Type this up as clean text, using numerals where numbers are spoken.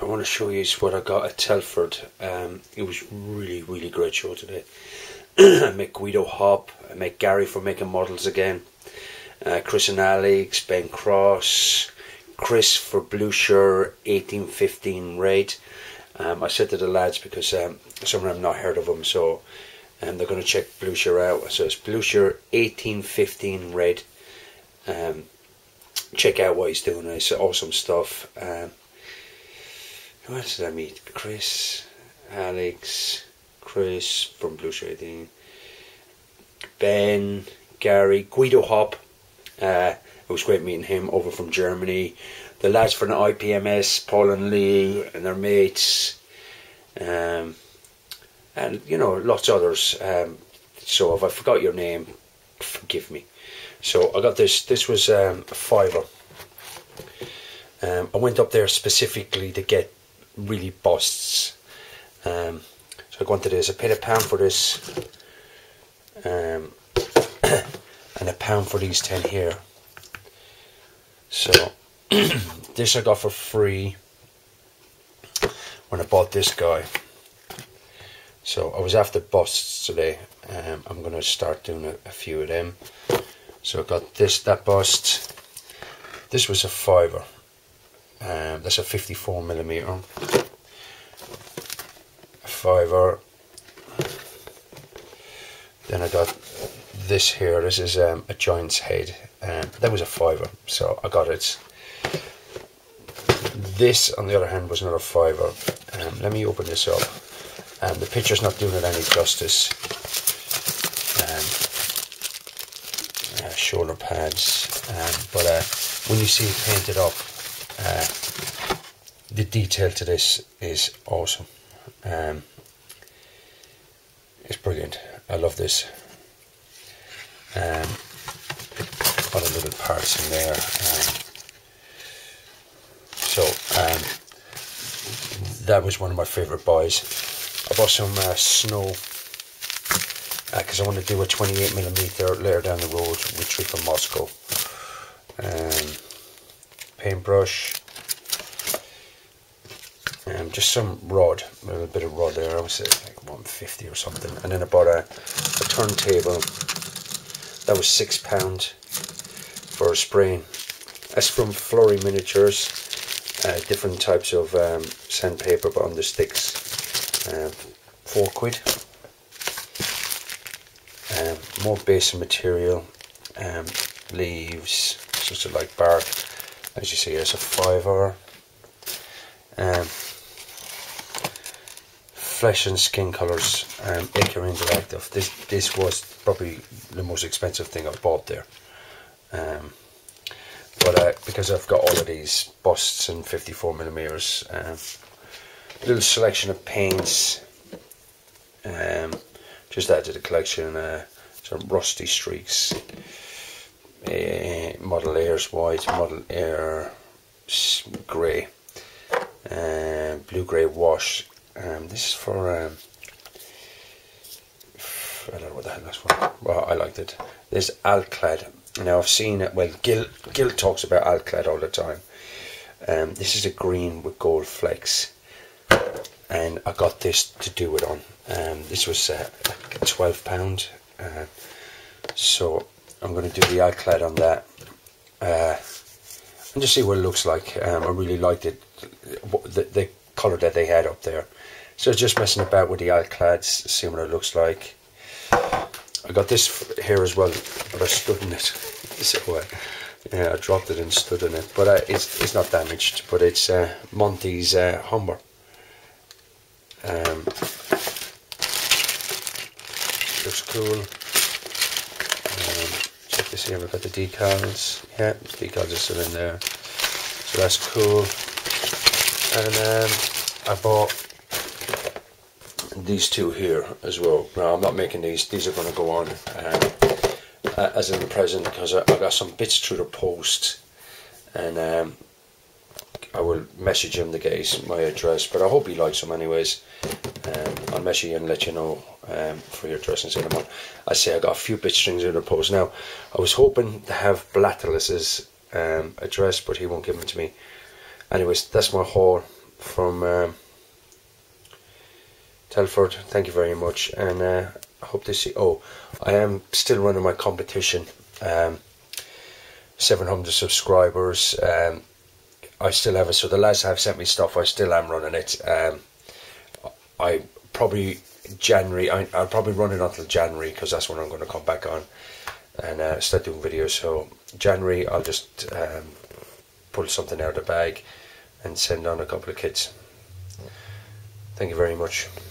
want to show you what I got at Telford. It was really great show today. I met Guido Hop, I met Gary for Making Models again, Chris and Alex, Ben Cross, Chris for Blucher 1815 Red. I said to the lads, because some of them have not heard of them, so they're going to check Blucher out. So it's Blucher 1815 Red. Check out what he's doing. It's awesome stuff. Who else did I meet? Chris, Alex, Chris from Blucher 18, Ben, Gary, Guido Hop. It was great meeting him over from Germany. The lads from the IPMS, Paul and Lee and their mates, and you know, lots of others. So if I forgot your name, forgive me. So I got this. This was a fiver. I went up there specifically to get really busts. So I wanted this. I paid £1 for this, and £1 for these 10 here. So this I got for free when I bought this guy. So I was after busts today. I'm going to start doing a few of them. So I got that bust. This was a fiver. That's a 54mm. A fiver. Then I got this here. This is a giant's head. That was a fiver, so I got it. This, on the other hand, was another fiver. Let me open this up. The picture's not doing it any justice. Shoulder pads, but when you see it painted up, the detail to this is awesome. It's brilliant. I love this. Other little parts in there. So that was one of my favourite buys. I bought some snow, because I want to do a 28mm later down the road with tree from Moscow. Paintbrush, just some rod, a little bit of rod there. I would say like 150 or something. And then I bought a turntable. That was £6 for spraying. That's from Flurry Miniatures. Different types of sandpaper, but on the sticks. £4. More basic material, leaves, just like bark. As you see, it's a fiver. Flesh and skin colours, Acre Interactive. This was probably the most expensive thing I've bought there. But because I've got all of these busts and 54mm, a little selection of paints. Just added to the collection. Some rusty streaks, Model Airs white, Model Air grey, blue grey wash. This is for I don't know what the hell that's for. Well, I liked it. There's Alclad. Now I've seen it. Well, Gil talks about Alclad all the time. This is a green with gold flecks, and I got this to do it on. This was like £12. So I'm going to do the Alclad on that, and just see what it looks like. I really liked it, the colour that they had up there. So just messing about with the Alclads, see what it looks like. I got this here as well, but I stood in it. So yeah, I dropped it and stood in it, but it's not damaged. But it's Monty's Humber. Looks cool. Check to see if I've got the decals. Yeah, the decals are still in there, so that's cool. And I bought these two here as well. Now I'm not making these are going to go on as in the present, because I got some bits through the post, and I will message him to get my address, but I hope he likes them anyways. I'll message you and let you know for your address and send them on. I say I got a few bit strings in the post. Now I was hoping to have Blatelis's address, but he won't give them to me. Anyways, that's my haul. from Telford. Thank you very much, and I hope to see. Oh, I am still running my competition. 700 subscribers. I still have it. So the lads have sent me stuff. I still am running it. I probably January. I'll probably run it until January, because that's when I'm going to come back on and start doing videos. So January, I'll just pull something out of the bag and send on a couple of kits. Thank you very much.